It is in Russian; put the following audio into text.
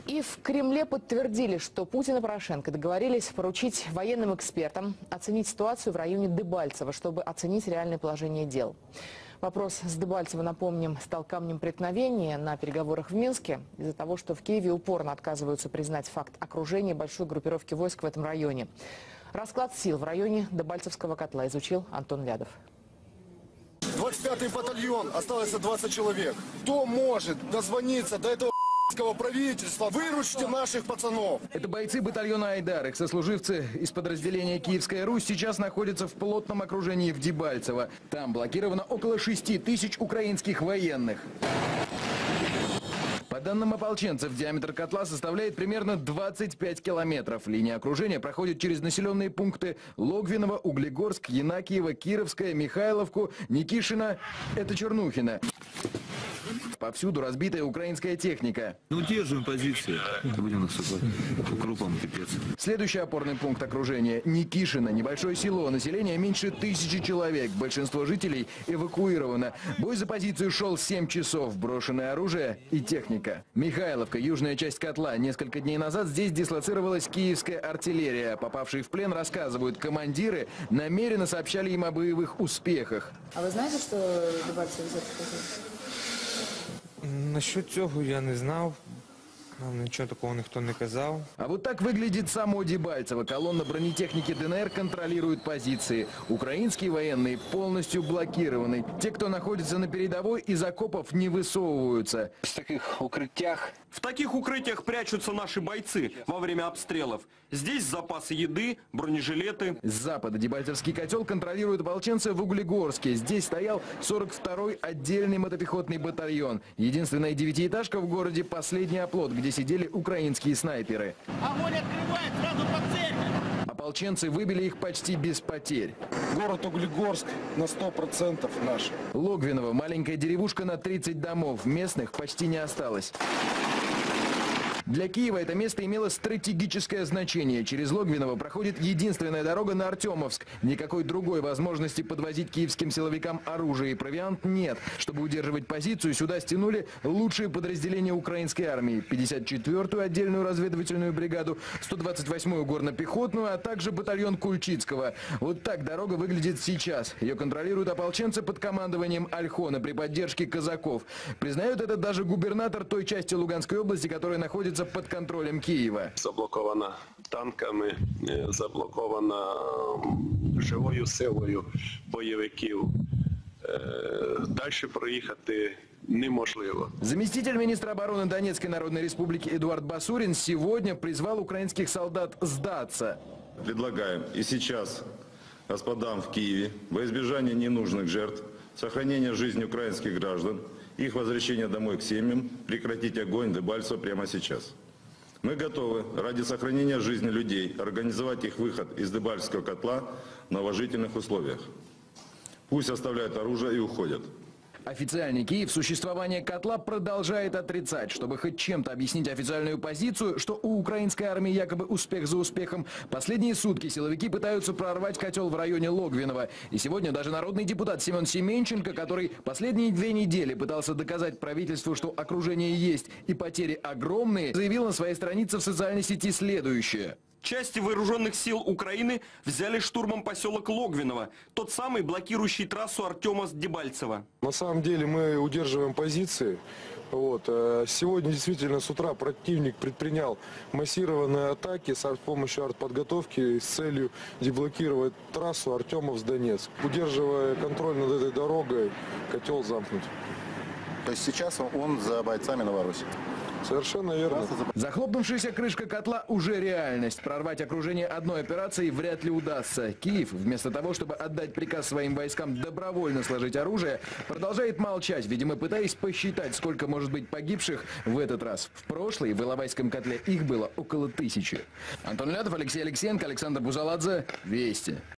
И в Кремле подтвердили, что Путин и Порошенко договорились поручить военным экспертам оценить ситуацию в районе Дебальцево, чтобы оценить реальное положение дел. Вопрос с Дебальцево, напомним, стал камнем преткновения на переговорах в Минске из-за того, что в Киеве упорно отказываются признать факт окружения большой группировки войск в этом районе. Расклад сил в районе Дебальцевского котла изучил Антон Лядов. 25-й батальон, осталось 20 человек. Кто может дозвониться до этого правительства? Выручите наших пацанов. Это бойцы батальона «Айдар». Их сослуживцы из подразделения «Киевская Русь» сейчас находятся в плотном окружении в Дебальцево. Там блокировано около 6 тысяч украинских военных. По данным ополченцев, диаметр котла составляет примерно 25 километров. Линия окружения проходит через населенные пункты Логвиново, Углегорск, Янакиево, Кировское, Михайловку, Никишино. Это Чернухино. Повсюду разбитая украинская техника. Удерживаем позиции. Будем наступать. Укропом пипец. Следующий опорный пункт окружения – Никишино. Небольшое село. Население меньше 1000 человек. Большинство жителей эвакуировано. Бой за позицию шел 7 часов. Брошенное оружие и техника. Михайловка, южная часть котла. Несколько дней назад здесь дислоцировалась киевская артиллерия. Попавшие в плен рассказывают, командиры намеренно сообщали им о боевых успехах. А ви знаєте, що Дебальцево взяти позицію? Насчет цього я не знав. Нам ничего такого никто не казал. А вот так выглядит само Дебальцево. Колонна бронетехники ДНР контролирует позиции. Украинские военные полностью блокированы. Те, кто находится на передовой, из окопов не высовываются. В таких укрытиях прячутся наши бойцы во время обстрелов. Здесь запасы еды, бронежилеты. С запада Дебальцевский котел контролируют ополченцы в Углегорске. Здесь стоял 42-й отдельный мотопехотный батальон. Единственная девятиэтажка в городе, последний оплот, где сидели украинские снайперы. Огонь открывает, сразу по цели! Ополченцы выбили их почти без потерь. Город Углегорск на 100% наш. Логвиново – маленькая деревушка на 30 домов. Местных почти не осталось. Для Киева это место имело стратегическое значение. Через Логвиново проходит единственная дорога на Артемовск. Никакой другой возможности подвозить киевским силовикам оружие и провиант нет. Чтобы удерживать позицию, сюда стянули лучшие подразделения украинской армии. 54-ю отдельную разведывательную бригаду, 128-ю горно-пехотную, а также батальон Кульчицкого. Вот так дорога выглядит сейчас. Ее контролируют ополченцы под командованием Альхона при поддержке казаков. Признают это даже губернатор той части Луганской области, которая находится под контролем Киева. Заблокована танками, заблокована живою силою бойовиків. Дальше проїхати неможливо. Заместитель министра обороны Донецкой Народной Республики Эдуард Басурин сегодня призвал украинских солдат сдаться. Предлагаем и сейчас господам в Киеве во избежание ненужных жертв, сохранения жизни украинских граждан, их возвращение домой к семьям, прекратить огонь Дебальцево прямо сейчас. Мы готовы ради сохранения жизни людей организовать их выход из Дебальцевского котла на уважительных условиях. Пусть оставляют оружие и уходят. Официальный Киев существование котла продолжает отрицать. Чтобы хоть чем-то объяснить официальную позицию, что у украинской армии якобы успех за успехом, последние сутки силовики пытаются прорвать котел в районе Логвинова. И сегодня даже народный депутат Семен Семенченко, который последние 2 недели пытался доказать правительству, что окружение есть и потери огромные, заявил на своей странице в социальной сети следующее. Части вооруженных сил Украины взяли штурмом поселок Логвиново, тот самый блокирующий трассу Артемовск-Дебальцево. На самом деле мы удерживаем позиции. Сегодня действительно с утра противник предпринял массированные атаки с помощью артподготовки с целью деблокировать трассу Артемовск-Донецк. Удерживая контроль над этой дорогой, котел замкнут. То есть сейчас он за бойцами Новороссии? Совершенно верно. Захлопнувшаяся крышка котла уже реальность. Прорвать окружение одной операцией вряд ли удастся. Киев, вместо того, чтобы отдать приказ своим войскам добровольно сложить оружие, продолжает молчать, видимо, пытаясь посчитать, сколько может быть погибших в этот раз. В прошлый в Иловайском котле их было около 1000. Антон Лядов, Алексей Алексеенко, Александр Бузаладзе. Вести.